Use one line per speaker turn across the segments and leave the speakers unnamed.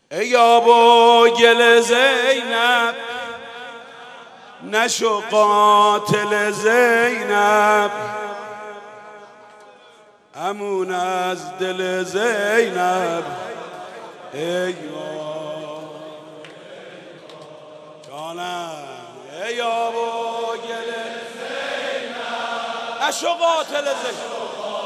ای آبا گل زینب نشو قاتل زینب، امون از دل زینب. ای جانم ای آبا گل زینب نشو قاتل زینب،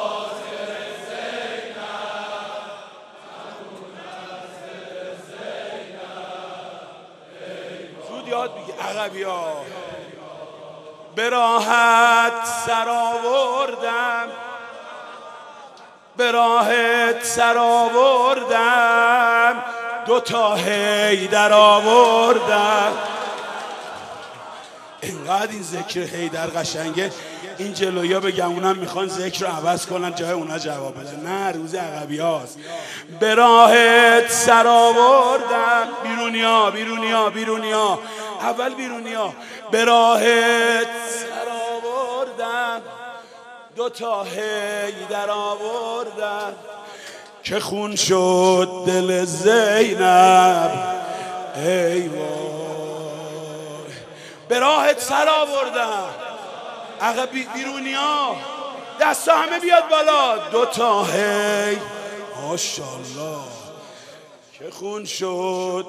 یاد بگی عقبی ها. به راحت سر آوردم، به راحت سر آوردم، دوتا حیدر آوردم. اینقدر این ذکر حیدر قشنگه، این جلویا بگم اونم میخوان ذکر رو عوض کنن جای اونا جواب بدن. نه، روز عقبی هاست. به راحت سر آوردم، بیرونیا بیرونیا بیرونیا، اول بیرونیا. به راحت سر آوردم، دوتا حیدر آوردم، که خون شد دل زینب. ای وای به راحت سر آوردم، عقب بیرونیا، دستا همه بیاد بالا، دوتا هی ماشاءالله، که خون شد.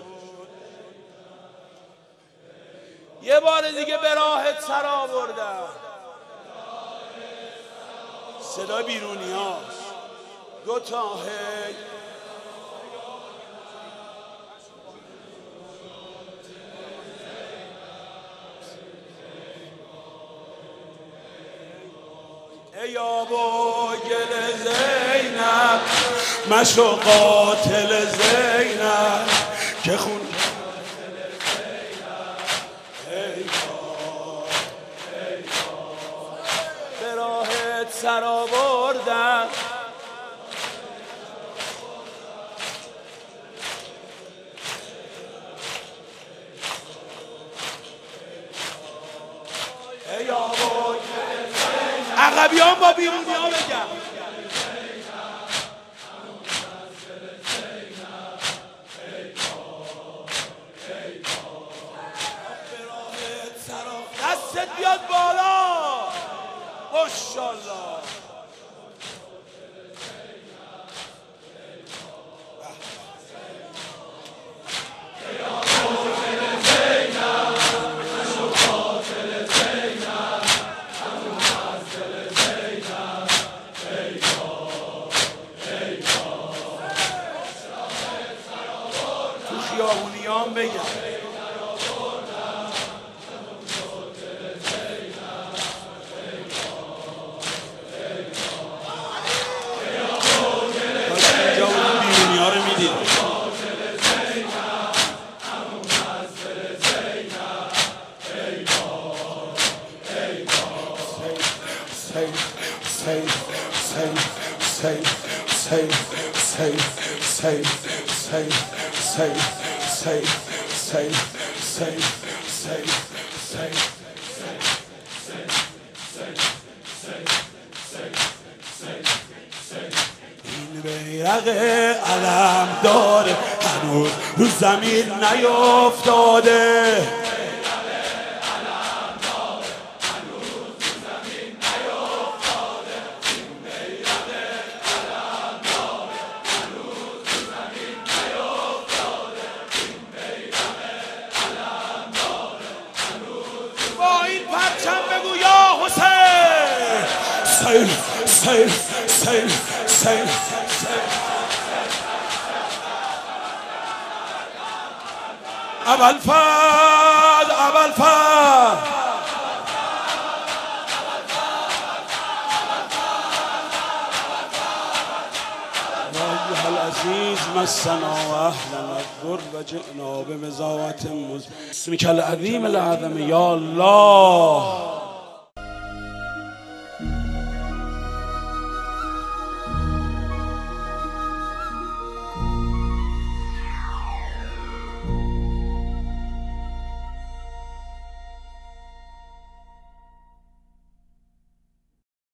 یه بار دیگه به راحت سر آوردم، صدا بیرونیاست، دوتا هی. ای آبا گل زینب مشو قاتل زینب، که خون به راحت سر آوردم، ای آبا عقبیان با بیرونی ها بگم. دستت بیاد بالا ماشاءالله. خیابونیان بگم اینجا اون بیرونی ها رو میدید. این بیرق علم داره هنوز رو زمین نیفتاده، سیل ابوالفضل ایها العزیز مسنا و اهلنا الضر و جئنا بمزاوة اسمک العظیم العظم یا الله.